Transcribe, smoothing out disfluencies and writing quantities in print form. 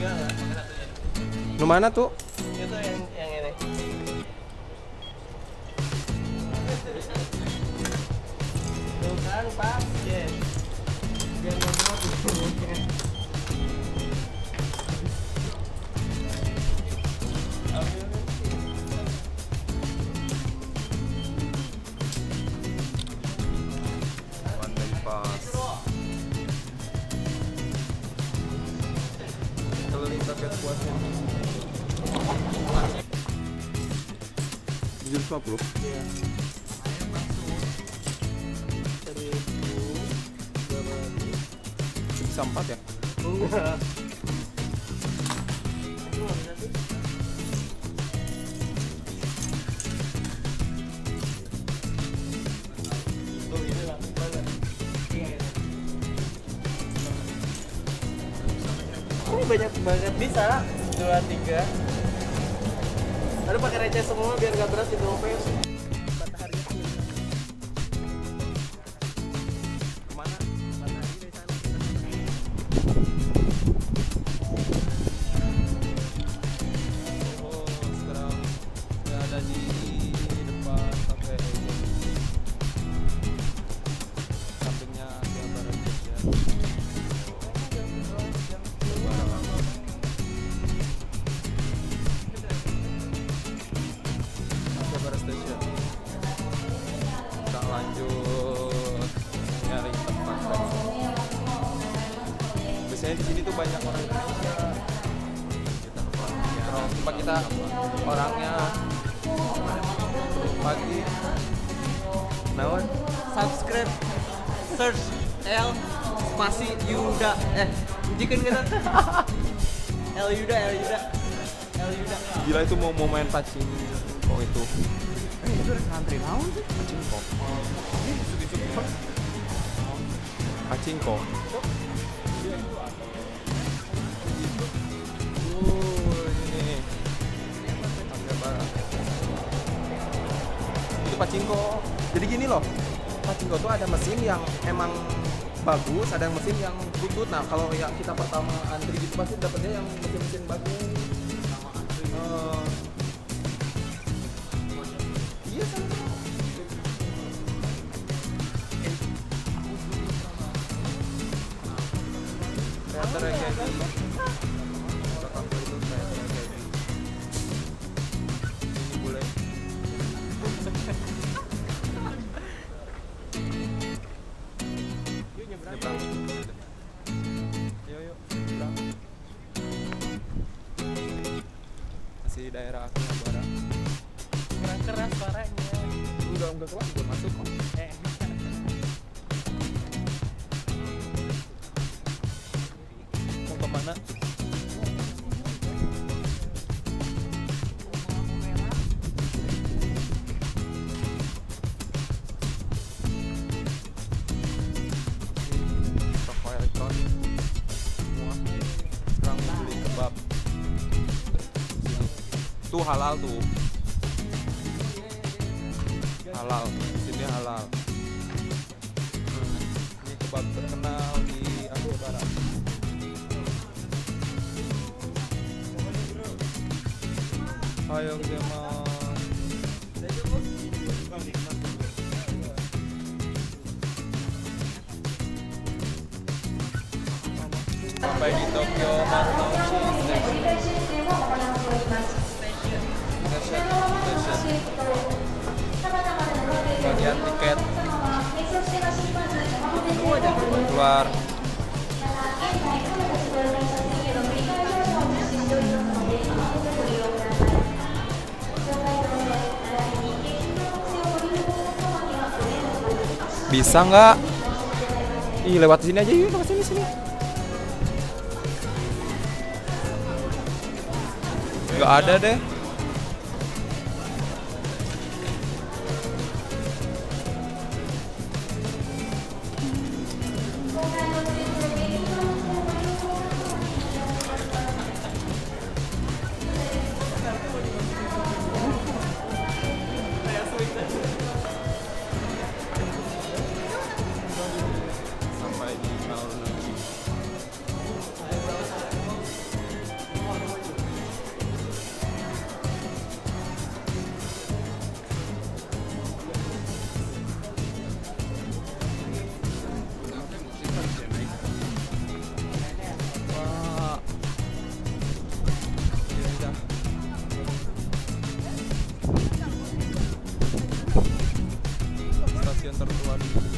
Enggak. Nu mana tuh? Itu yang ini. Tuh kan pas, yes. Biar ngobrol dulu. Pandai pas. Keliling paket puasnya. 750. Iya. 1.000 berapa? Bisa 4 ya? Enggak. Itu nggak bisa sih. Tuh ini langsung banget. Iya. Ini banyak banget bisa 2, 3. Aduh pakai receh semua biar nggak berat di dompet. Mataharinya Kemana? matahari dari sana. Oh, sekarang udah ada di depan kafe. Sampingnya Asia Barat ya. Asia Barat Station. Kita lanjut nyari tempat tadi. Biasanya di sini tuh banyak orang Indonesia. Kalau tempat kita orangnya pagi. Naon? Subscribe, search L spasi Yuda. Jikan kita. L Yuda. Gila itu mau main pacing kok itu. Itu udah ngantri naon sih? Pacing kok. Pacing kok. Ini. Asia Barat. Itu pacingko. Jadi gini loh. Pacingko tuh ada mesin yang emang bagus, ada yang mesin yang butut. Nah, kalau yang kita pertama antri gitu pasti dapetnya yang mesin-mesin bagus. Iya sama. Teater yang kayak gini. Belakangku itu teater yang kayak gini. Ini bule. Yuk nyebrang. Nyebrang. Yuk, nyebrang. Masih daerah Akihabara. Kurang keras suaranya. Enggak keluar, udah masuk kok. Mau kemana? Toko elektronik semua. Sekarang mau beli kebab. Sini. Tuh halal tuh. Halal, sini halal. Ini kebab terkenal di Asia Barat. Ayo Gemon. Sampai di Tokyo Marunouchi Station. Bagian tiket keluar. Bisa nggak? Ih, lewat sini aja yuk, lewat sini. Nggak ada deh. Sampai di Marunouchi. Stasiun tertua di